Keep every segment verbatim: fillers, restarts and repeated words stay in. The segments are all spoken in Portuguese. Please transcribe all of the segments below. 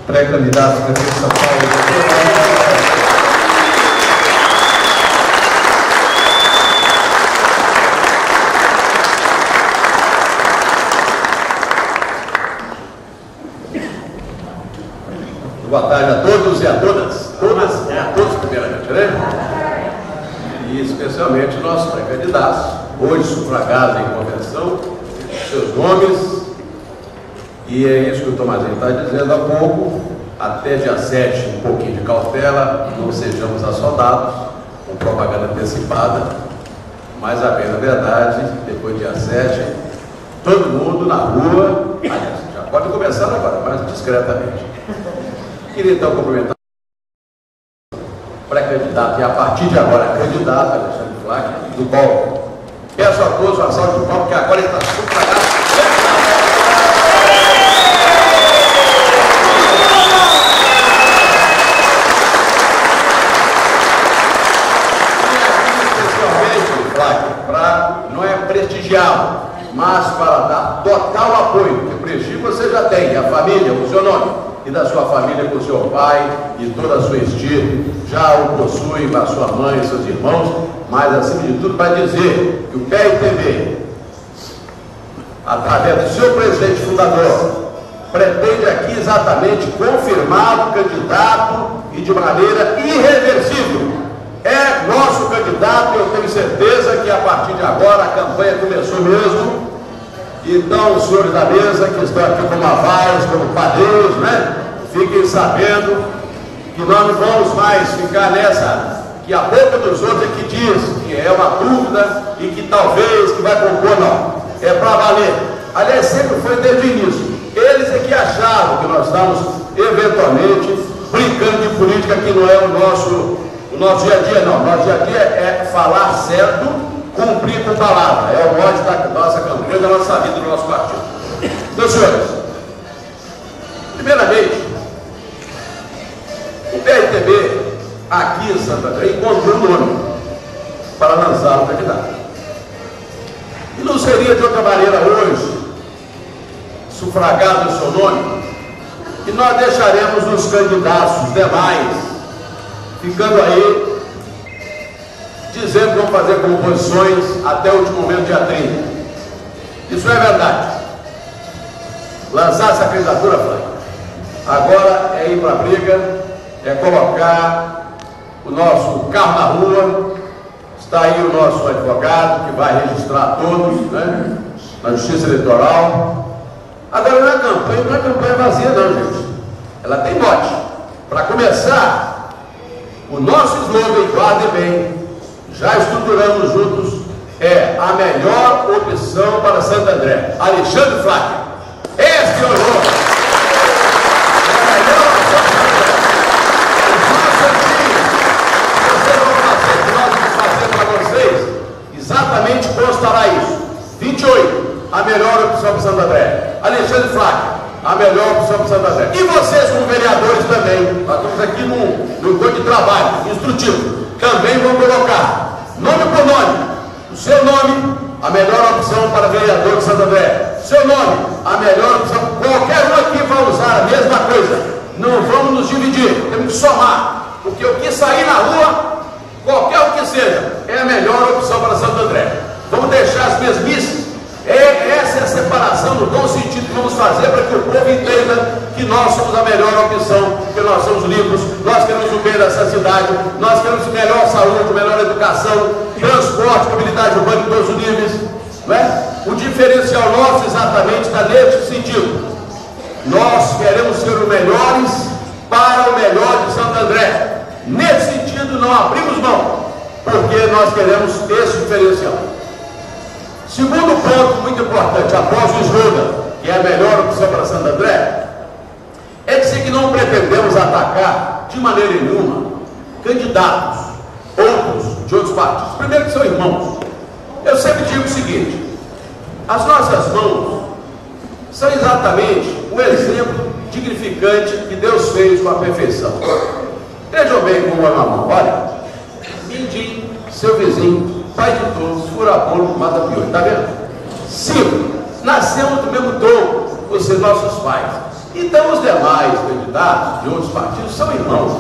pré-candidato a prefeito de São Paulo. Boa tarde a todos e a todas, todas e a todos, primeiramente, né? E especialmente nossos pré-candidatos, hoje sufragados em convenção, seus nomes, e é isso que o Tomazinho está dizendo há pouco, até dia sete, um pouquinho de cautela, não sejamos assodados com propaganda antecipada, mas a bem da verdade, depois do dia sete, todo mundo na rua, aliás, já pode começar agora, mas discretamente. Queria então cumprimentar o pré-candidato e a partir de agora candidato Alexandre Flack, do qual peço a todos uma salva de palmas, porque agora ele está sufragado. Especialmente, Flack, para não é prestigiá-lo, mas para dar total apoio, porque prestígio você já tem, a família, o seu nome. E da sua família com o seu pai e toda a sua estirpe, já o possuem com a sua mãe e seus irmãos, mas acima de tudo vai dizer que o P R T B, através do seu presidente fundador, pretende aqui exatamente confirmar o candidato e de maneira irreversível. É nosso candidato, eu tenho certeza que a partir de agora a campanha começou mesmo. Então, os senhores da mesa que estão aqui como avais, como padrinhos, né? Fiquem sabendo que nós não vamos mais ficar nessa, que a boca dos outros é que diz que é uma dúvida e que talvez que vai compor, não. É para valer. Aliás, sempre foi desde o início. Eles é que achavam que nós estamos, eventualmente, brincando de política, que não é o nosso, o nosso dia a dia, não. O nosso dia a dia é falar certo, cumprir com palavra, é o mote da nossa campanha, da nossa vida, do nosso partido. Então, senhores, primeiramente, o P R T B aqui em Santo André encontrou um nome para lançar o candidato. E não seria de outra maneira hoje, sufragado o seu nome, que nós deixaremos os candidatos, os demais, ficando aí, dizendo que vão fazer composições até o último momento, dia trinta. Isso é verdade. Lançar essa candidatura, Flávio, agora é ir para a briga, é colocar o nosso carro na rua. Está aí o nosso advogado, que vai registrar todos, né, na Justiça Eleitoral. Agora não é campanha, não é campanha vazia não, gente. Ela tem mote. Para começar, o nosso slogan, guardem bem, já estruturamos juntos, é a melhor opção para Santo André. Alexandre Flack. Esse é o jogo. É a melhor opção para Santo André. Vocês vão fazer, nós vamos fazer para vocês, exatamente constará isso. vinte e oito, a melhor opção para Santo André. Alexandre Flack, a melhor opção para Santo André. E vocês, como vereadores também, nós estamos aqui num, num encontro de trabalho instrutivo. Também vão colocar, nome por nome, o seu nome, a melhor opção para vereador de Santo André. Seu nome, a melhor opção. Qualquer um aqui vai usar a mesma coisa. Não vamos nos dividir, temos que somar. Porque o que sair na rua, qualquer o que seja, é a melhor opção para Santo André. Vamos deixar as mesmices. É, essa é a separação no bom sentido que vamos fazer para que o povo entenda que nós somos a melhor opção, que nós somos limpos, nós queremos o bem dessa cidade, nós queremos melhor saúde, melhor educação, transporte, mobilidade urbana em todos os níveis, não é? O diferencial nosso exatamente está neste sentido. Nós queremos ser os melhores para o melhor de Santo André. Nesse sentido não abrimos mão, porque nós queremos esse diferencial. Segundo ponto muito importante, após o slogan, que é a melhor opção para Santo André, é dizer que não pretendemos atacar de maneira nenhuma candidatos, outros de outros partidos. Primeiro que são irmãos. Eu sempre digo o seguinte, as nossas mãos são exatamente o exemplo dignificante que Deus fez com a perfeição. Vejam bem como é uma mão, olha, Mindim, seu vizinho, pai de todos, fura bolo, mata piolho, tá vendo? Cinco, nascemos do mesmo tronco, vocês nossos pais. Então os demais candidatos de outros partidos são irmãos.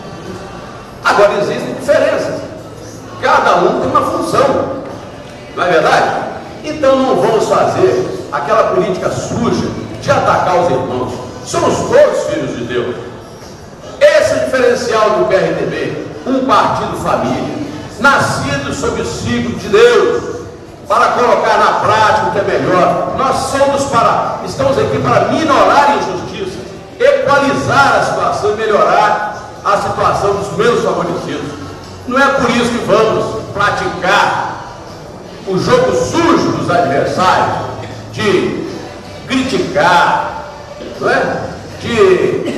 Agora existem diferenças. Cada um tem uma função. Não é verdade? Então não vamos fazer aquela política suja de atacar os irmãos. Somos todos filhos de Deus. Esse é o diferencial do P R T B, um partido família, nascido sob o signo de Deus, para colocar na prática o que é melhor. Nós somos para, estamos aqui para minorar injustiças, equalizar a situação e melhorar a situação dos menos favorecidos. Não é por isso que vamos praticar o jogo sujo dos adversários, de criticar, não é? De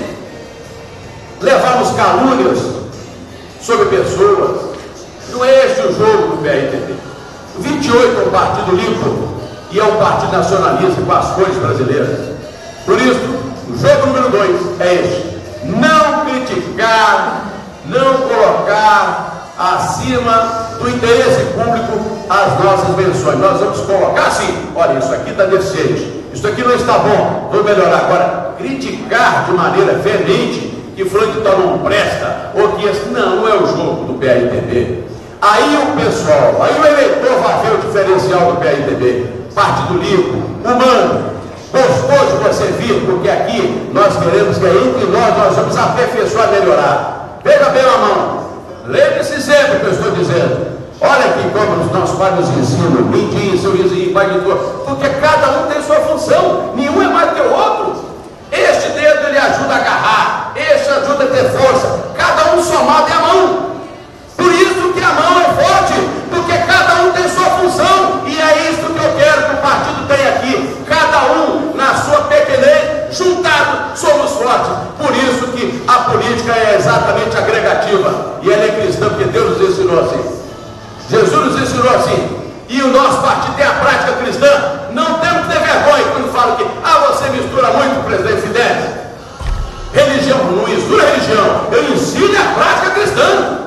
levarmos calúnias sobre pessoas. Não é este o jogo do P R T B. O vinte e oito é um partido limpo e é um partido nacionalista com as cores brasileiras. Por isso, o jogo número dois é este: não criticar, não colocar acima do interesse público as nossas menções. Nós vamos colocar assim: olha, isso aqui está deficiente, isso aqui não está bom, vou melhorar. Agora, criticar de maneira veemente que fulano de tal não presta, ou que esse não, não é o jogo do P R T B. Aí o pessoal, aí o eleitor vai ver o diferencial do P R T B, partido limpo, humano. Gostou de você vir, porque aqui nós queremos que entre nós nós vamos aperfeiçoar e melhorar. Pega bem a mão, lembre-se sempre que eu estou dizendo. Olha aqui como os nossos pais nos ensinam, mentir, seu vizinho, pai de tudo, porque cada um tem sua função, nenhum é mais que o outro. Este dedo ele ajuda a agarrar, este ajuda a ter força, cada um somado é a mão. Por isso que a mão é forte, porque cada um tem sua função, e é isso que eu quero que o partido tenha aqui, cada um na sua pequenez, juntado somos fortes. Por isso que a política é exatamente agregativa, e ela é cristã, porque Deus nos ensinou assim, Jesus nos ensinou assim, e o nosso partido tem a prática cristã. Não temos que ter vergonha quando falam que ah, você mistura muito, presidente Fidesz. Religião, não mistura religião, eu ensino a prática cristã.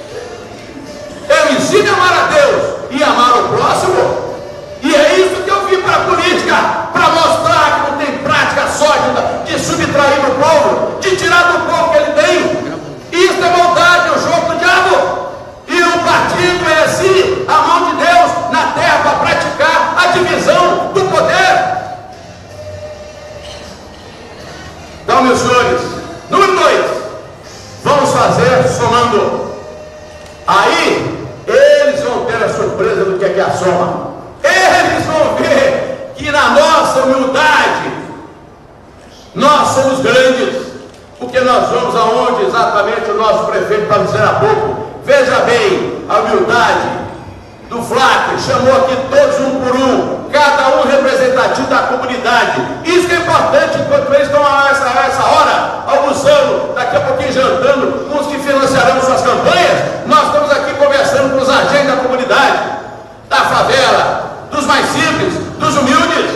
Eu ensino a amar a Deus e amar o próximo. E é isso que eu vim para a política, para mostrar que não tem prática sólida de subtrair do povo, de tirar do povo que ele tem. Isso é maldade, é o jogo do diabo. E o partido é assim, a mão de Deus na terra para praticar a divisão do poder. Então, meus senhores, número dois, vamos fazer somando. Aí eles vão ter a surpresa do que é que é a soma. Eles vão ver que na nossa humildade nós somos grandes, porque nós vamos aonde exatamente o nosso prefeito está dizendo há pouco. Veja bem a humildade do Flávio, chamou aqui todos um por um, cada um representativo da comunidade. Isso que é importante, enquanto eles estão a essa, a essa hora, almoçando, daqui a pouquinho jantando com os que financiarão suas campanhas, nós estamos aqui conversando com os agentes da comunidade, da favela, dos mais simples, dos humildes.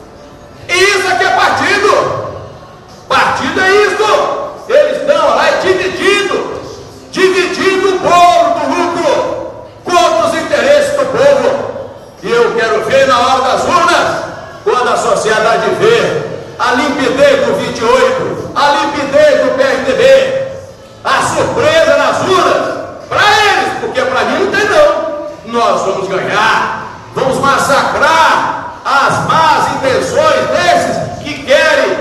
E isso aqui é partido. Partido é isso. Eles estão lá é dividido, dividindo o bolo do lucro contra os interesses do povo. E eu quero ver na hora das urnas, quando a sociedade vê a limpidez do vinte e oito, a limpidez do P R T B, a surpresa nas urnas, para eles, porque para mim não tem não. Nós vamos ganhar, vamos massacrar as más intenções desses que querem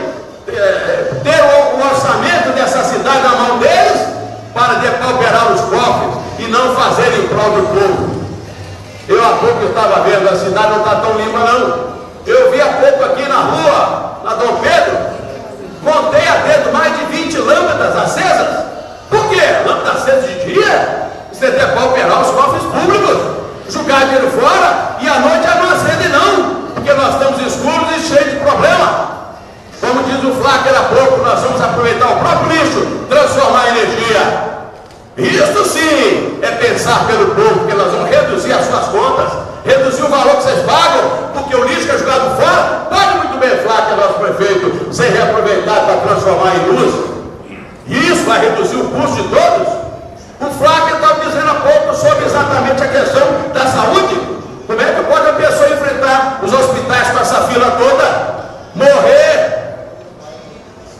é, ter o, o orçamento dessa cidade na mão deles, para depauperar os cofres e não fazerem em prol do povo. Eu há pouco estava vendo, a cidade não está tão limpa não. Eu vi há pouco aqui na rua, na Dom Pedro, contei a dedo mais de vinte lâmpadas acesas. Por quê? Lâmpada acesa de dia? Isso é depauperar os cofres públicos, jogar dinheiro fora, e à noite não acende não, porque nós estamos escuros e cheios de problema. Como diz o Flávio há pouco, nós vamos aproveitar o próprio lixo, transformar em energia. Isso sim é pensar pelo povo, porque nós vamos reduzir as suas contas, reduzir o valor que vocês pagam, porque o lixo que é jogado fora, pode muito bem, Flávio, nosso prefeito, ser reaproveitado para transformar em luz. E isso vai reduzir o custo de todos. O Flávio estava dizendo há pouco sobre exatamente a questão da saúde. Como é que pode a pessoa enfrentar os hospitais com essa fila toda, morrer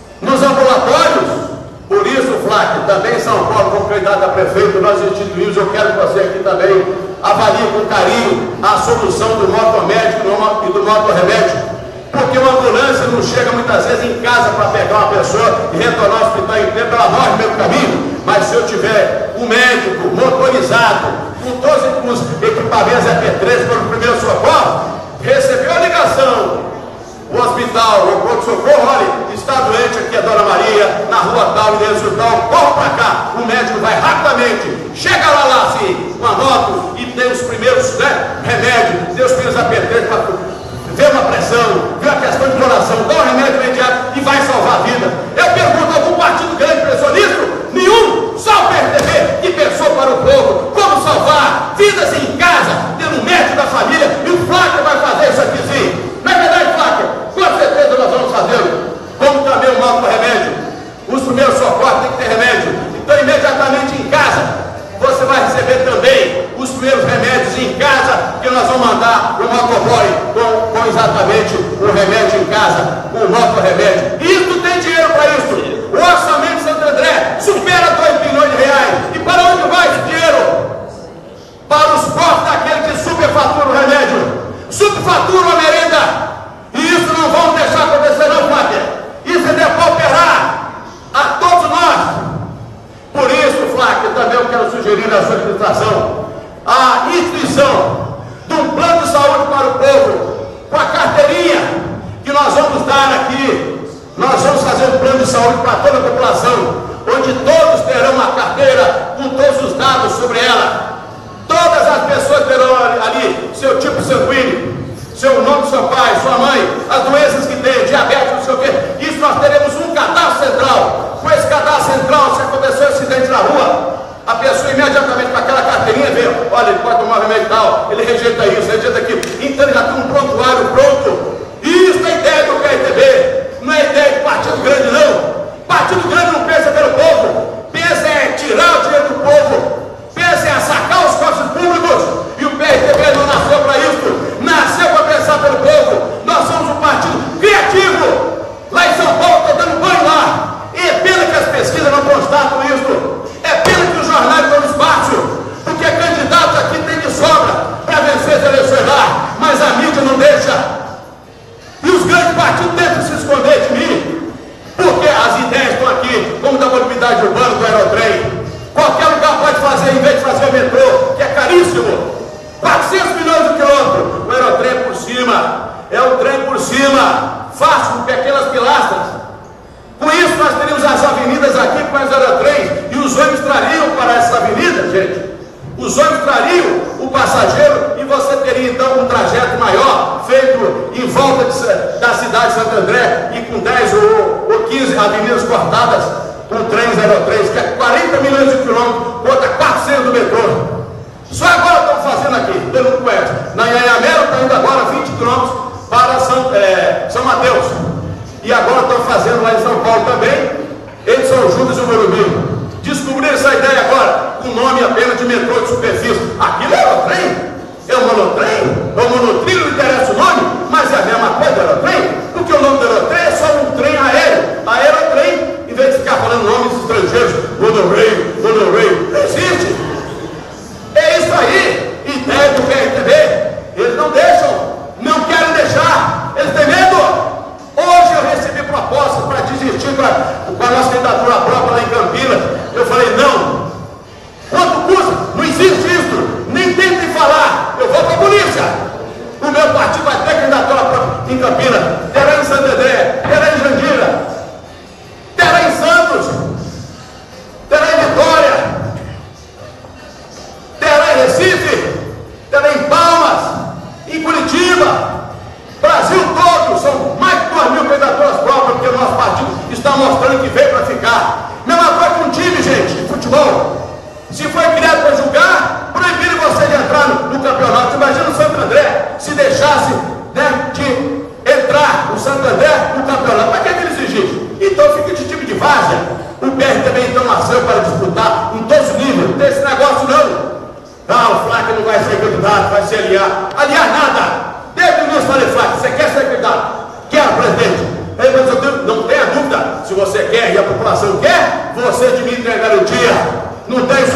candidato a prefeito, nós instituímos, eu quero que você aqui também avalie com carinho a solução do motomédico e do motorremédio. Porque uma ambulância não chega muitas vezes em casa para pegar uma pessoa e retornar ao hospital inteiro, ela morre no meio do caminho. Mas se eu tiver um médico motorizado, com todos os equipamentos E P três para o primeiro socorro, recebeu a ligação, o hospital, o pronto-socorro, olha, está doente aqui a Dona Maria, na rua tal, endereço tal, corre para cá, o médico vai rapidamente, chega lá, lá assim, com a moto e tem os primeiros, né, remédios, tem os primeiros A P três para vê uma pressão, vê uma questão de coração, dá um remédio imediato e vai salvar a vida. Eu pergunto, algum partido grande pensou nisso? Nenhum, só o P R T B que pensou para o povo como salvar vidas em casa, tendo um médico da família, e o Flávio vai fazer isso aqui sim. Não é verdade, Flávio? Com certeza nós vamos fazê-lo. Como também o mal do remédio, os primeiros socorros tem que ter remédio. Então imediatamente em casa você vai receber também os primeiros remédios em casa, que nós vamos mandar o motoboy com, com exatamente o remédio em casa, o motorremédio. Isso tem dinheiro para isso. O orçamento de Santo André supera dois bilhões de reais. E para onde vai esse dinheiro? Para os cofres daquele que superfatura o remédio, subfatura a merenda. E isso não vamos deixar acontecer não, Flávia. Isso é depauperar a todos nós. Por isso, Flávio, também eu quero sugerir à sua administração a instituição de um plano de saúde para o povo, com a carteirinha que nós vamos dar aqui. Nós vamos fazer um plano de saúde para toda a população, onde todos terão uma carteira com todos os dados sobre ela. Todas as pessoas terão ali seu tipo sanguíneo, seu nome do seu pai, sua mãe, as doenças que tem, diabetes, não sei o quê. Isso nós teremos um cadastro central. Com esse cadastro central, se acontecer um acidente na rua, a pessoa imediatamente com aquela carteirinha vê, olha, ele pode tomar remédio tal, ele rejeita isso, rejeita aquilo. Então ele já tem um prontuário pronto. Isso é ideia do P R T B, não é ideia de partido grande não. Partido grande não pensa pelo povo, pensa em tirar o dinheiro do povo, pensa em sacar os cofres públicos. E o P R T B não nasceu para isso, nasceu para pensar pelo povo. Nós somos um partido criativo. Lá em São Paulo estou dando banho lá. E é pena que as pesquisas não constatam isso. É pena que os jornais dão espaço, porque candidatos aqui tem de sobra para vencer as eleições lá, mas a mídia não deixa. E os grandes partidos tentam se esconder de mim, porque as ideias estão aqui, como da mobilidade urbana, do aerotrem. Qualquer lugar pode fazer, em vez de fazer o metrô, que é caríssimo, quatrocentos milhões de quilômetros. O aerotrem por cima, é o trem por cima, fácil, com pequenas pilastras. Com isso nós teríamos as avenidas aqui com as aerotrens, e os ônibus trariam para essa avenida, gente. Os ônibus trariam o passageiro e você teria então um trajeto maior, feito em volta de, da cidade de Santo André, e com dez ou, ou quinze avenidas cortadas com trens, aerotrens, que é quarenta milhões de quilômetros contra quatrocentos do metrô. Só agora estão fazendo aqui, todo mundo conhece. Na Anhanguera está indo agora vinte quilômetros para São, é, São Mateus. E agora estão fazendo lá em São Paulo também, em São Judas e o Morumbi. Descobriram essa ideia agora, com o nome apenas de metrô de superfície. Aquilo é aerotrem? É um monotrem? É um monotrilho, não interessa o nome, mas é a mesma coisa do aerotrem, porque o nome do aerotrem é só um trem aéreo. Aerotrem, em vez de ficar falando nomes estrangeiros, monorail, monorail, não existe. É isso aí, ideia do P R T B. Eles não deixam, não querem deixar, eles têm medo. Hoje eu recebi propostas para desistir com a, com a nossa candidatura própria lá em Campinas. Eu falei, não. Quanto custa? Não existe isso. Nem tentem falar. Eu vou para a polícia. O meu partido vai ter candidatura própria em Campinas. Terá em Santo André, terá em Jandira, terá em Santos, terá em Vitória, terá em Recife, terá em Palmas, em Curitiba. Brasil todo, são mais de duas mil candidaturas próprias, porque o nosso partido está mostrando que veio para ficar. Mesma coisa com um time, gente, de futebol. Se foi criado para julgar, proibiram você de entrar no, no campeonato. Imagina o Santo André, se deixasse, né, de entrar o Santo André no campeonato. Para que, é que eles exigem? Então fica de time de várzea. O P R também então nasceu para disputar em todos os níveis. Não tem esse negócio não. Ah, o Flávio não vai ser candidato, vai se aliar. Aliar nada. Desde o início falei, Flávio, você quer ser candidato? Quero, presidente. Aí, mas eu tenho, não tenha dúvida, se você quer e a população quer, você de mim tem garantia. Não tem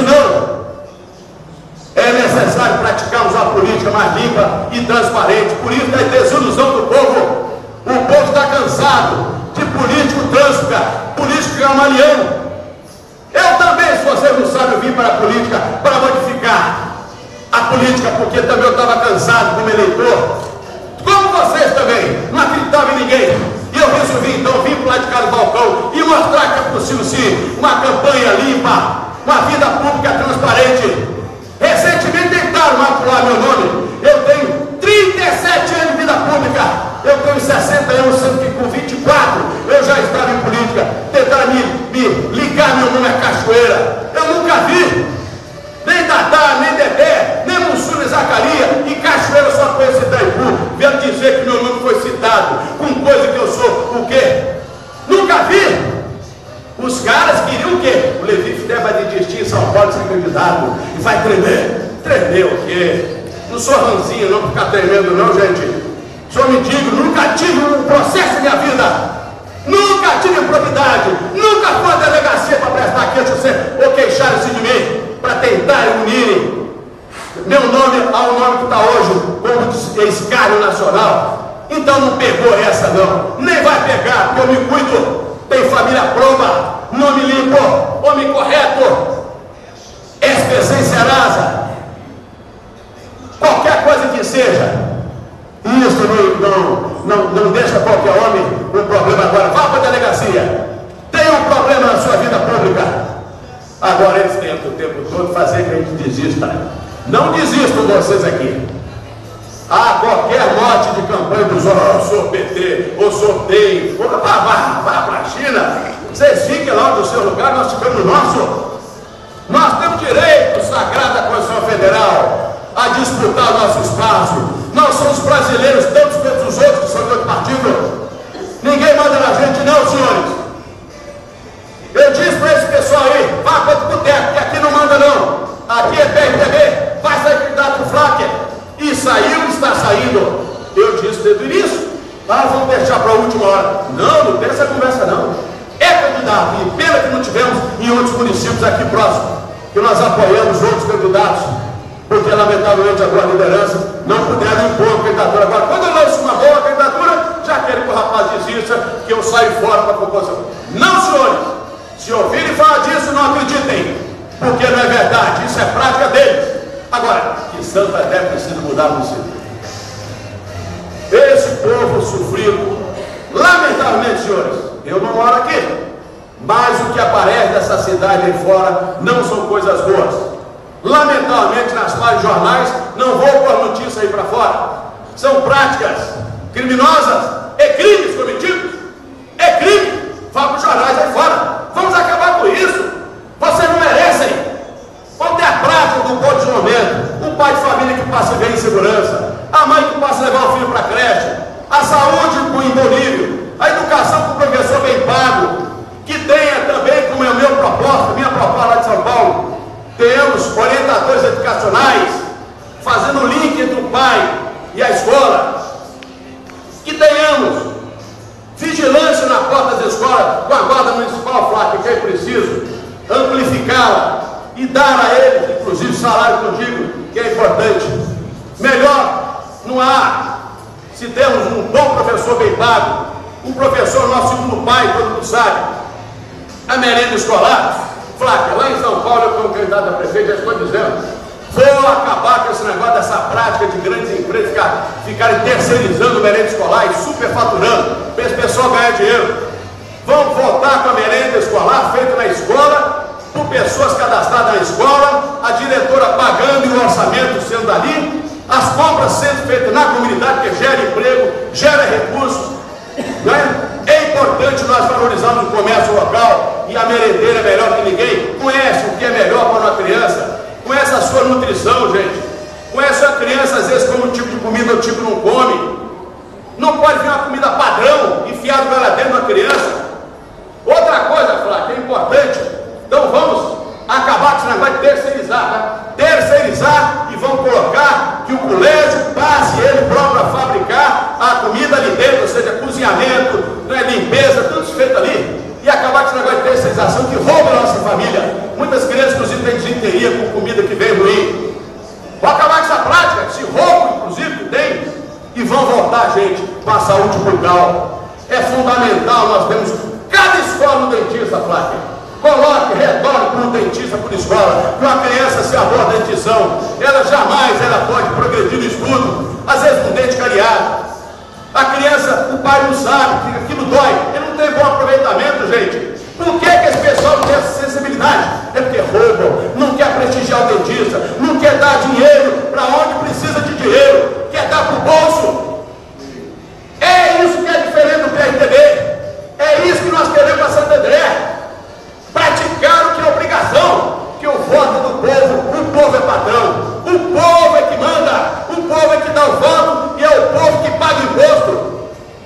político gamaliano. Eu também, se vocês não sabem, eu vim para a política para modificar a política, porque também eu estava cansado como eleitor, como vocês também, não acreditava em ninguém. E eu resolvi então vir para lá de cá do balcão e mostrar que é possível sim uma campanha limpa, uma vida pública transparente. Recentemente tentaram macular meu nome. Eu tenho trinta e sete anos de vida pública. Eu tenho sessenta anos, sendo que com vinte e quatro eu já estava em política. Tentaram me, me ligar meu nome à Cachoeira. Eu nunca vi. Nem Dadá, nem Dedé, nem Mussum, nem Zacarias. E Cachoeira eu só conheço Itaipu. Vieram dizer que meu nome foi citado com coisa que eu sou o quê? Nunca vi. Os caras queriam o quê? O Levi Fidel vai desistir em São Paulo ser candidato e vai tremer. Tremer o quê? Não sou ranzinho não ficar tremendo não, gente. Sou mendigo, nunca tive um processo na minha vida. Nunca tive improbidade. Nunca fui à delegacia para prestar queixa ou queixar-se de mim, para tentar unirem meu nome ao nome que está hoje como escárnio nacional. Então não pegou essa não. Nem vai pegar, porque eu me cuido. Tem família prova, nome limpo, homem correto, S P C em Serasa, qualquer coisa que seja. Isso não, não, não, não deixa qualquer homem um problema agora. Vá para a delegacia. Tem um problema na sua vida pública. Agora eles tentam o tempo todo fazer que a gente desista. Não desistam vocês aqui. Ah, qualquer mote de campanha dos oh, eu sou P T, ou sou D E M, vá, vá, vá para a China. Vocês fiquem lá no seu lugar, nós ficamos no nosso. Nós temos direito sagrado da Constituição Federal a disputar o nosso espaço. Nós somos brasileiros, tantos quanto os outros que são de outro partido. Ninguém manda na gente, não, senhores. Eu disse para esse pessoal aí, vá para o boteco, que aqui não manda não. Aqui é P R T B, vai sair candidato pro Flávio. E saiu, está saindo. Eu disse desde o início. Ah, vamos deixar para a última hora. Não, não tem essa conversa não. É candidato, e pena que não tivemos em outros municípios aqui próximos, que nós apoiamos outros candidatos, porque lamentavelmente agora a liderança não puderam impor a candidatura. Agora, quando eu lanço uma boa candidatura, já quero que o rapaz desista, que eu saio fora para a composição. Não, senhores, se ouvirem falar disso, não acreditem, porque não é verdade, isso é prática deles. Agora, que Santa Fé precisa mudar no município. Esse povo sofrido, lamentavelmente, senhores, eu não moro aqui, mas o que aparece dessa cidade aí fora não são coisas boas. Lamentavelmente, nas páginas de jornais, não vou pôr notícia aí para fora. São práticas criminosas, é crimes cometidos, é crime. Fala para os jornais aí fora. Vamos acabar com isso. Vocês não merecem. Vamos ter a prática do bom desenvolvimento. O pai de família que passa bem em segurança, a mãe que passa a levar o filho para a creche, a saúde com imponível, a educação com o professor bem pago, que tenha também, como é o meu propósito, minha proposta lá de São Paulo, temos orientadores educacionais fazendo o link entre o pai e a escola, que tenhamos vigilância na porta das escolas com a guarda municipal, Flávio, que é preciso amplificá-la e dar a eles, inclusive, salário contínuo, que é importante. Melhor não há, se temos um bom professor bem pago, um professor nosso segundo pai, todo mundo sabe, a merenda escolar. Flávia, lá em São Paulo, eu como candidato a prefeito, já estou dizendo, vou acabar com esse negócio dessa prática de grandes empresas ficar, ficarem terceirizando merenda escolar e superfaturando, para esse pessoal ganhar dinheiro. Vamos voltar com a merenda escolar feita na escola, por pessoas cadastradas na escola, a diretora pagando e o orçamento sendo ali, as compras sendo feitas na comunidade, que gera emprego, gera recursos, né? É importante nós valorizarmos o comércio local, e a merendeira é melhor que ninguém. Conhece o que é melhor para uma criança, conhece a sua nutrição, gente. Conhece a criança, às vezes, como um tipo de comida o tipo não come. Não pode vir uma comida padrão enfiada para dentro de uma criança. Outra coisa, Flávio, que é importante, então vamos acabar com esse negócio de terceirizar, tá? Terceirizar e vamos colocar que o colégio passe ele próprio a fabricar a comida ali dentro, ou seja, cozinhamento, né, limpeza, tudo isso feito ali, e acabar com esse negócio de terceirização que rouba a nossa família. Muitas crianças, inclusive, têm desinteria com comida que vem ruim. Vou acabar com essa prática, esse roubo, inclusive, que tem, e vão voltar, gente, para a saúde bucal. É fundamental, nós temos cada escola no dentista, escola. Que uma criança se aborda a dentição, ela jamais ela pode progredir no estudo, às vezes com dente cariado. A criança, o pai não sabe, que aquilo dói, ele não tem bom aproveitamento, gente. Por que que esse pessoal não tem essa sensibilidade? É porque roubam, não quer prestigiar o dentista, não quer dar dinheiro para onde precisa de dinheiro, quer dar para o bolso. É isso que é diferente do P R T B. É isso que nós queremos para Santo André. Praticar o que é obrigação, que o voto do povo, o povo é patrão, o povo é que manda, o povo é que dá o voto e é o povo que paga imposto.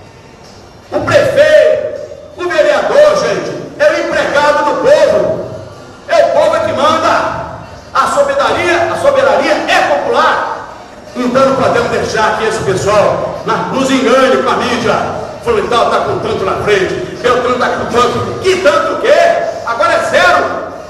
O prefeito, o vereador, gente, é o empregado do povo, é o povo é que manda. A soberania, a soberania é popular. Então não podemos deixar que esse pessoal nos engane com a mídia. Fulano tal está com tanto na frente, Beltrano está com tanto. Que tanto o quê? Agora é zero.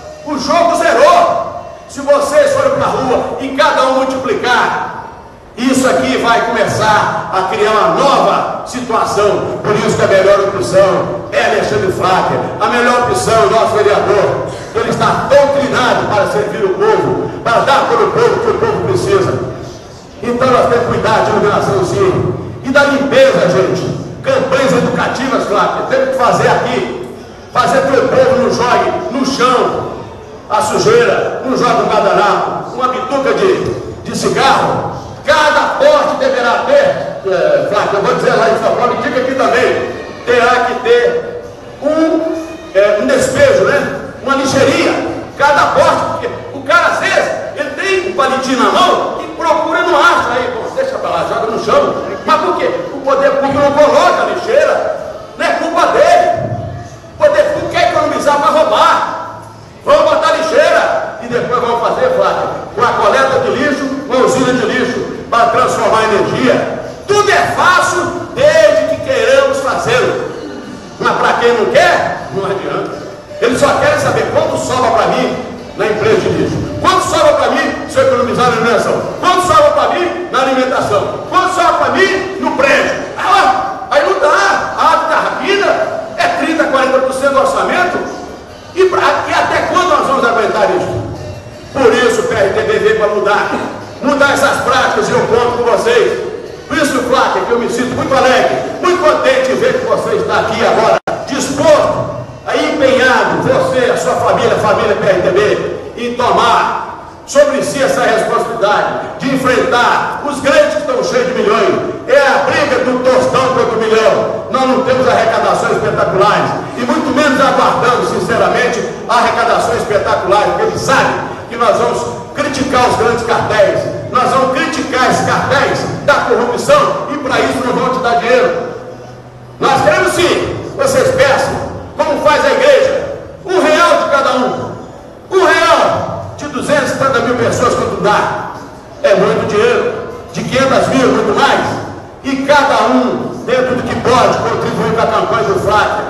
O jogo zerou. Se vocês forem para a rua e cada um multiplicar, isso aqui vai começar a criar uma nova situação. Por isso que a melhor opção é Alexandre Flávio. A melhor opção é o nosso vereador. Ele está doutrinado para servir o povo, para dar para o povo o que o povo precisa. Então nós temos que cuidar de iluminação, sim. E da limpeza, gente. Campanhas educativas, Flávio, temos que fazer aqui. Fazer que o povo não jogue no chão a sujeira, não jogue um guardanapo, uma bituca de, de cigarro. Cada porte deverá ter, é, Flávio, eu vou dizer lá em São Paulo, diga aqui também, terá que ter um, é, um despejo, né? Uma lixeirinha. Cada porte, porque o cara às vezes, ele tem um palitinho na mão e procura e não acha. Aí, bom, deixa pra lá, joga no chão. Mas por quê? O poder público não coloca a lixeira, não é culpa dele. O poder público quer economizar para roubar. Vamos botar lixeira e depois vamos fazer, Flávio, com a coleta de lixo, uma usina de lixo para transformar em energia. Tudo é fácil desde que queiramos fazê-lo. Mas para quem não quer, não adianta. Eles só querem saber quanto sobra para mim na empresa de lixo, quanto sobra para mim se eu economizar na iluminação, quanto sobra para mim na alimentação, quanto sobra para mim no prédio. Ah, aí não dá, a água da rapina é trinta, quarenta por cento do orçamento. E, pra, e até quando nós vamos aguentar isso? Por isso o P R T B veio para mudar, mudar essas práticas, e eu conto com vocês. Por isso, Flávio, que eu me sinto muito alegre, muito contente de ver que você está aqui agora, disposto, aí empenhado, você, a sua família, a família P R T B, em tomar sobre si essa responsabilidade de enfrentar os grandes que estão cheios de milhões. É a briga do tostão contra o milhão. Nós não temos arrecadações espetaculares e muito menos aguardamos, sinceramente, arrecadações espetaculares, porque eles sabem que nós vamos criticar os grandes cartéis, nós vamos criticar esses cartéis da corrupção e para isso não vão te dar dinheiro. Nós queremos sim, vocês peçam, como faz a igreja, um real de cada um, um real de duzentas e setenta mil pessoas quanto dá, é muito dinheiro, de quinhentas mil, muito mais, e cada um, dentro do que pode, contribuir para a campanha do Flávio.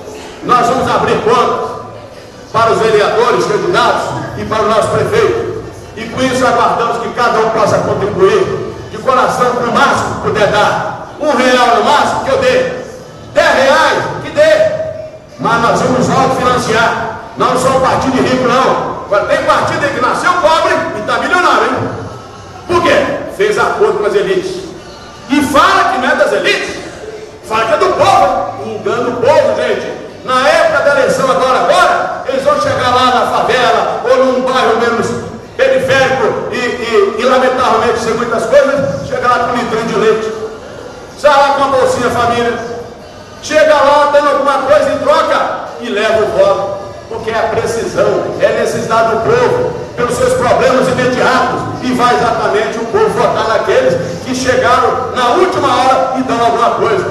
Nós vamos abrir contas para os vereadores, candidatos e para o nosso prefeito, e com isso aguardamos que cada um possa contribuir de coração para o máximo que puder dar, um real no máximo que eu dê, dez reais que dê, mas nós vamos autofinanciar. Nós não somos partido de rico, não. Agora tem partido aí que nasceu pobre e está milionário, hein? Por quê? Fez acordo com as elites. E fala que não é das elites, fala que é do povo. Engana o povo, gente. Na época da eleição agora, agora, eles vão chegar lá na favela ou num bairro menos periférico e, e, e lamentavelmente, sem muitas coisas, chegar lá com um litrinho de leite. Sai lá com uma bolsinha família. Chega lá dando alguma coisa em troca e leva o voto. Porque é a precisão, é a necessidade do povo, pelos seus problemas imediatos, e vai exatamente o povo votar naqueles que chegaram na última hora e dão alguma coisa.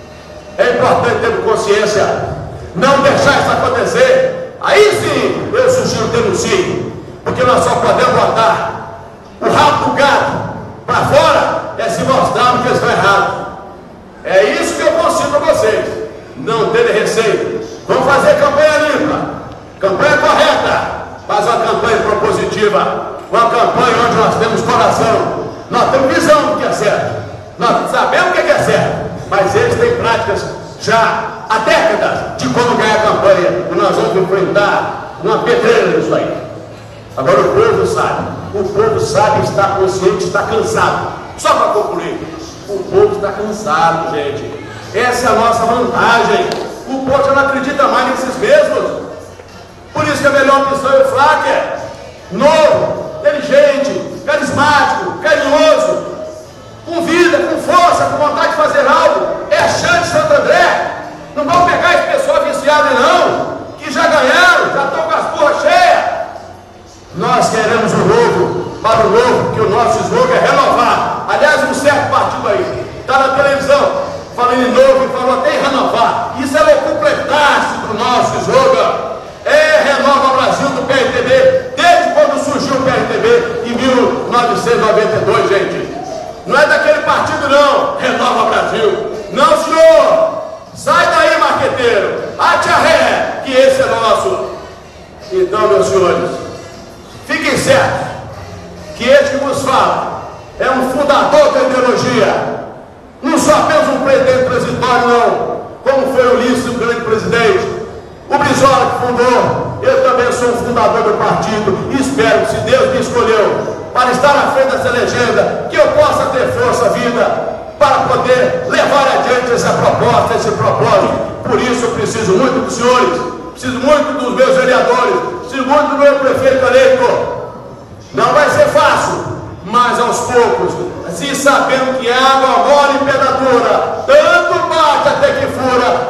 É importante ter consciência, não deixar isso acontecer. Aí sim, eu sugiro denuncie, porque nós só podemos botar o rabo do gato para fora, é se mostrarmos que eles estão errados. É isso que eu consigo a vocês, não terem receio. Vamos fazer campanha limpa, campanha correta, mas uma campanha propositiva, uma campanha onde nós temos coração, nós temos visão do que é certo, nós sabemos o que é certo, mas eles têm práticas já há décadas de como ganhar campanha, e nós vamos enfrentar uma pedreira nisso aí. Agora o povo sabe, o povo sabe, está consciente, está cansado. Só para concluir, o povo está cansado, gente. Essa é a nossa vantagem. O povo já não acredita mais nesses mesmos. Por isso que a melhor opção é o Flávio. Novo, inteligente, carismático, carinhoso, com vida, com força, com vontade de fazer algo. É a chance de Santo André. Não vamos pegar esse pessoal viciado não, que já ganharam, já estão com as porras cheias. Nós queremos o novo, para o novo, porque o nosso slogan é renovar. Aliás, um certo partido aí está na televisão falando em novo e falou até em renovar. Isso é o completar-se do nosso slogan. É Renova Brasil do P R T B, desde quando surgiu o P R T B em mil novecentos e noventa e dois, gente. Não é daquele partido não, Renova Brasil. Não, senhor. Sai daí, marqueteiro. Ate a ré, que esse é nosso. Então, meus senhores, fiquem certos que este que vos fala é um fundador da ideologia. Não só apenas um presidente transitório, não. Como foi o Ulisses, o grande presidente. O Brizola que fundou. Eu também sou um fundador do partido. E espero que, se Deus me escolheu para estar à frente dessa legenda, que eu possa ter força, vida, para poder levar adiante essa proposta, esse propósito. Por isso eu preciso muito dos senhores, preciso muito dos meus vereadores, preciso muito do meu prefeito eleito. Não vai ser fácil, mas aos poucos, se sabendo que água mole em pedra dura, tanto bate até que fura,